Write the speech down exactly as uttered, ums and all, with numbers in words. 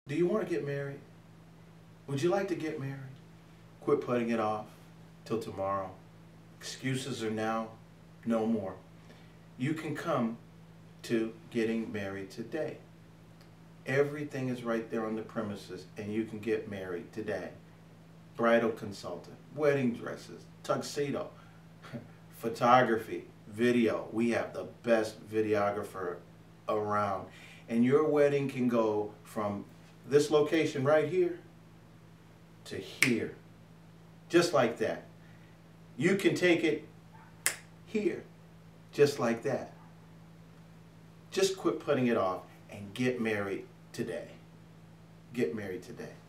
Do you want to get married? Would you like to get married? Quit putting it off till tomorrow. Excuses are now no more. You can come to getting married today. Everything is right there on the premises, and you can get married today. Bridal consultant, wedding dresses, tuxedo, photography, video. We have the best videographer around. And your wedding can go from this location right here to here. Just like that. You can take it here. Just like that. Just quit putting it off and get married today. Get married today.